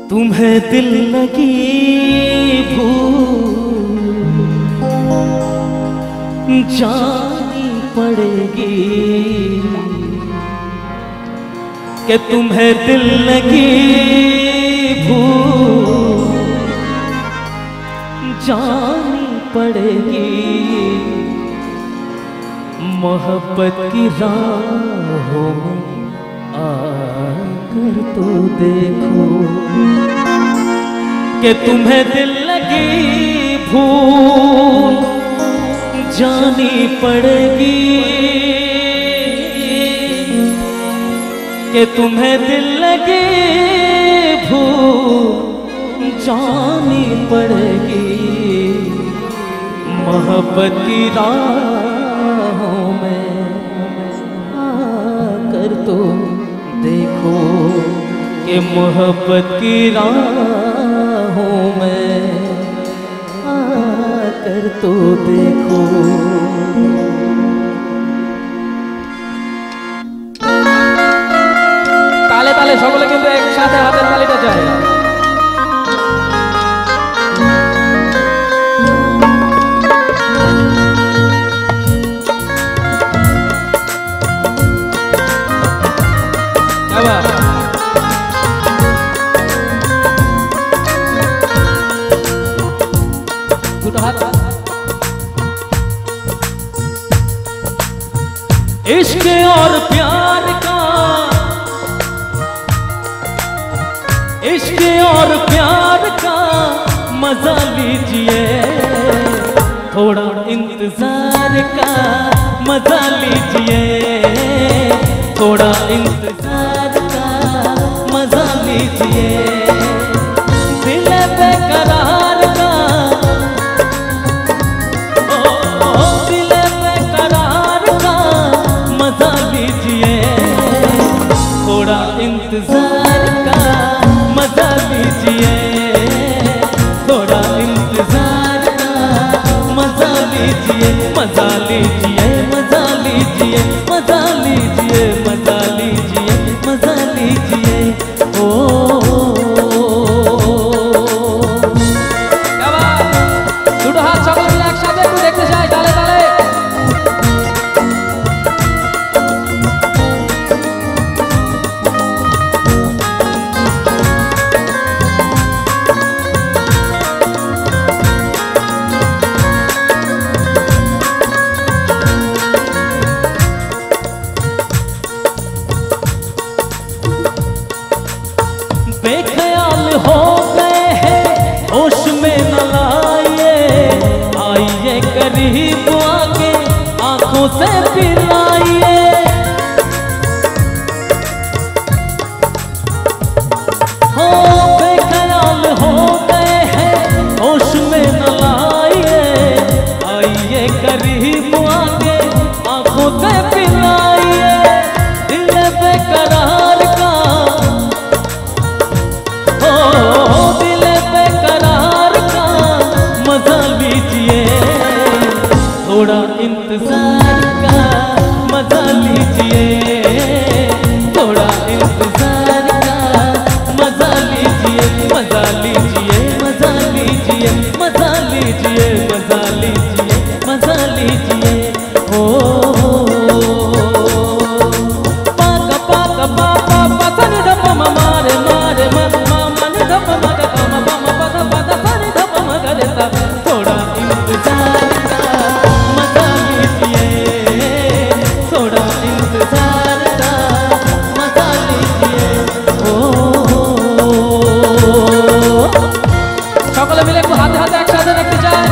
तुम्हें दिल लगी भूल जानी पड़ेगी कि तुम्हें दिल लगी भूल जानी पड़ेगी। मोहब्बत की राहों में आकर तो देखो कि तुम्हें दिल लगी भूल जानी पड़ेगी कि तुम्हें दिल लगी भूल जानी पड़ेगी। मोहब्बत की राहों में आकर तो देखो कि मोहब्बत की राहों में आकर तो देखो। ताले ताले সকলে কিন্তু একসাথে হাতের তালিটা যায়। इश्क और प्यार का, इश्क और प्यार का मजा लीजिए, थोड़ा इंतजार का मजा लीजिए, थोड़ा इंतजार का मजा लीजिए। दिल बेकरार का, दिल बेकरार का मजा लीजिए, थोड़ा इंतजार का मजा लीजिए, थोड़ा इंतजार का मजा लीजिए, मजा लीजिए, मजा लीजिए, मजा लीजिए, मजा लीजिए, मजा लीजिए। ओ দুটো হাত সকলে মিলে একসাথে একটু দেখতে চাই, তালে তালে। बेख्याल हो गए हैं होश में न लाइए, आइए करीब आके आंखों से पिलाइए। हो बेख्याल हो गए हैं होश में न लाइए, आइए करीब आके आंखों से पिलाइए। दिल बेकरार का, दिल बेकरार का मजा लीजिए, थोड़ा इंतजार का मजा लीजिए, थोड़ा इंतजार का मजा लीजिए, मजा लीजिए, मजा लीजिए, मजा लीजिए, मजा लीजिए, मजा लीजिए। ओ पाका पाका पापा पसन धप मारे मारे थोड़ा इंतजार का मजा लीजिए, थोड़ा इंतजार का मजा लीजिए। ओ সকলে মিলে একটু হাতে হাতে একসাথে দেখতে চাই।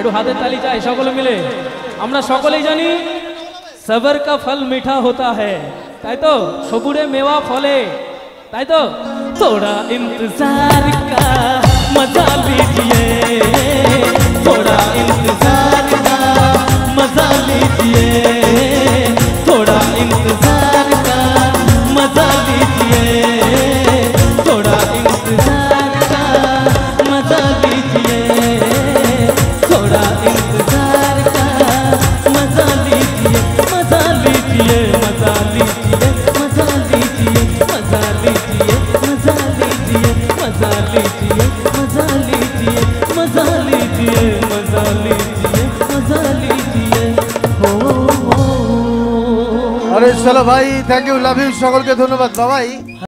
हाथे ताली चाই সকলে মিলে আমরা সকলেই জানি सबर का फल मीठा होता है তাই তো সবুরে মেওয়া ফলে তাই তো थोड़ा इंतजार का मजा लीजिए थोड़ा इंतजार का मजा लीजिए थोड़ा इंतजार का मजा लीजिए थोड़ा इंतजार का मजा लीजिए थोड़ा इंतजार का मजा लीजिए मजा लीजिए मजा लीजिए मजा लीजिए मजा लीजिए मजा लीजिए मजा लीजिए मजा लीजिए मजा लीजिए मजा लीजिए मजा लीजिए हो अरे चलो भाई थैंक यू लव यू सकल के धन्यवाद बाबाई।